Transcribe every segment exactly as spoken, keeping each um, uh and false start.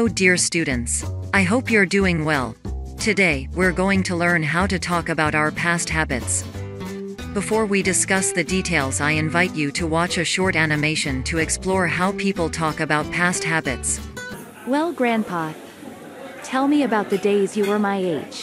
dear students. I hope you're doing well. Today, we're going to learn how to talk about our past habits. Before we discuss the details, I invite you to watch a short animation to explore how people talk about past habits. Well, Grandpa, tell me about the days you were my age.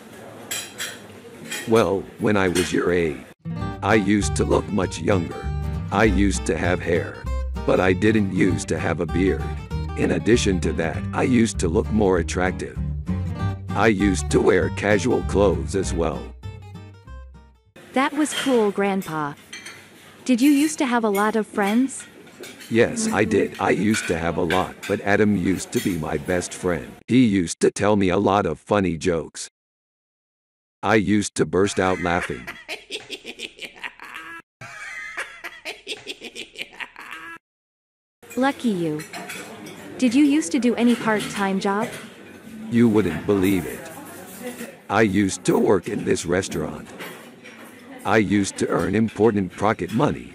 Well, when I was your age, I used to look much younger. I used to have hair, but I didn't used to have a beard. In addition to that, I used to look more attractive. I used to wear casual clothes as well. That was cool, Grandpa. Did you used to have a lot of friends? Yes, I did. I used to have a lot, but Adam used to be my best friend. He used to tell me a lot of funny jokes. I used to burst out laughing. Lucky you. Did you used to do any part-time job? You wouldn't believe it. I used to work in this restaurant. I used to earn important pocket money.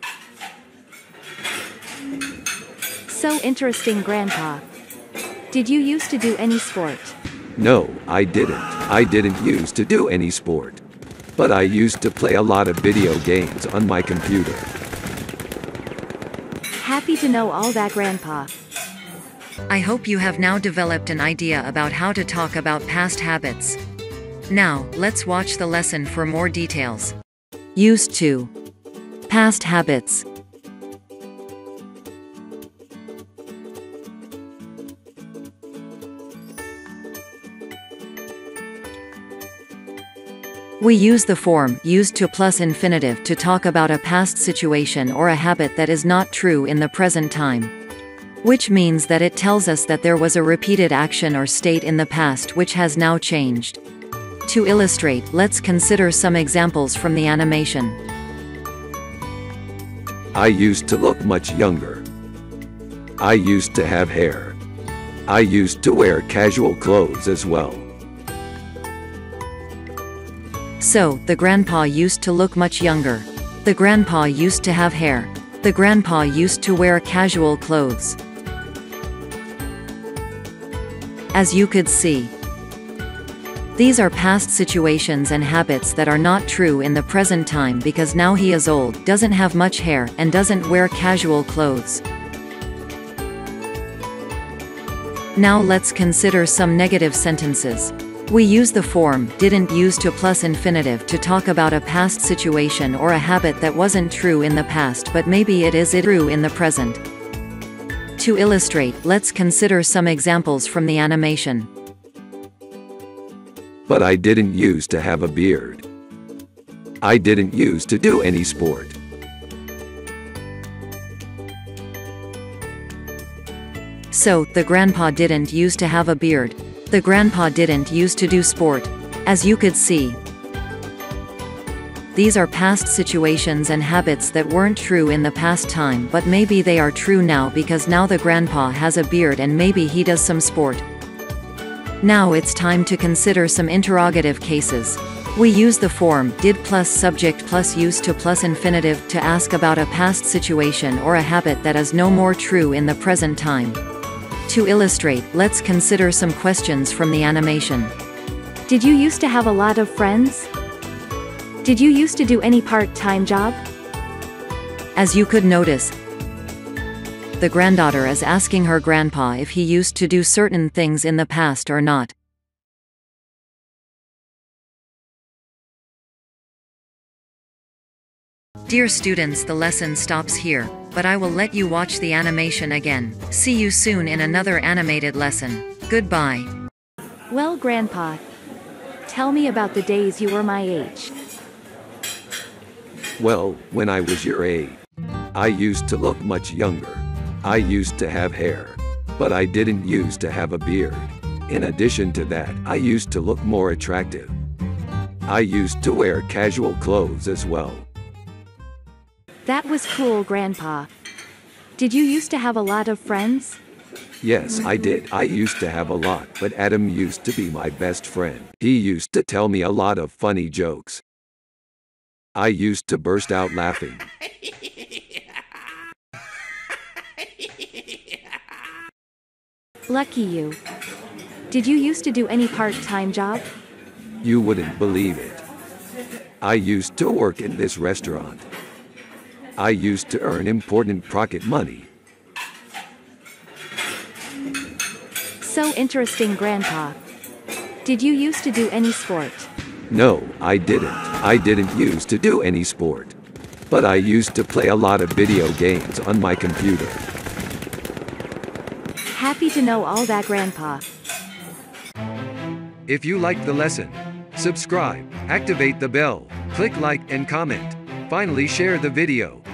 So interesting, Grandpa. Did you used to do any sport? No, I didn't. I didn't used to do any sport. But I used to play a lot of video games on my computer. Happy to know all that, Grandpa. I hope you have now developed an idea about how to talk about past habits. Now, let's watch the lesson for more details. Used to. Past habits. We use the form used to plus infinitive to talk about a past situation or a habit that is not true in the present time. Which means that it tells us that there was a repeated action or state in the past which has now changed. To illustrate, let's consider some examples from the animation. I used to look much younger. I used to have hair. I used to wear casual clothes as well. So, the grandpa used to look much younger. The grandpa used to have hair. The grandpa used to wear casual clothes. As you could see, these are past situations and habits that are not true in the present time because now he is old, doesn't have much hair, and doesn't wear casual clothes. Now let's consider some negative sentences. We use the form didn't use to plus infinitive to talk about a past situation or a habit that wasn't true in the past but maybe it is true in the present. To illustrate, let's consider some examples from the animation. But I didn't used to have a beard. I didn't used to do any sport. So, the grandpa didn't used to have a beard. The grandpa didn't used to do sport. As you could see, these are past situations and habits that weren't true in the past time but maybe they are true now because now the grandpa has a beard and maybe he does some sport. Now it's time to consider some interrogative cases. We use the form did plus subject plus used to plus infinitive to ask about a past situation or a habit that is no more true in the present time. To illustrate, let's consider some questions from the animation. Did you used to have a lot of friends? Did you used to do any part-time job? As you could notice, the granddaughter is asking her grandpa if he used to do certain things in the past or not. Dear students, the lesson stops here, but I will let you watch the animation again. See you soon in another animated lesson. Goodbye. Well, Grandpa, tell me about the days you were my age. Well, when I was your age, I used to look much younger. I used to have hair, but I didn't used to have a beard. In addition to that, I used to look more attractive. I used to wear casual clothes as well. That was cool, Grandpa. Did you used to have a lot of friends? Yes, I did. I used to have a lot, but Adam used to be my best friend. He used to tell me a lot of funny jokes. I used to burst out laughing. Lucky you. Did you used to do any part-time job? You wouldn't believe it. I used to work in this restaurant. I used to earn important pocket money. So interesting, Grandpa. Did you used to do any sport? No, I didn't. I didn't used to do any sport. But I used to play a lot of video games on my computer. Happy to know all that, Grandpa. If you liked the lesson, subscribe, activate the bell, click like and comment. Finally, share the video.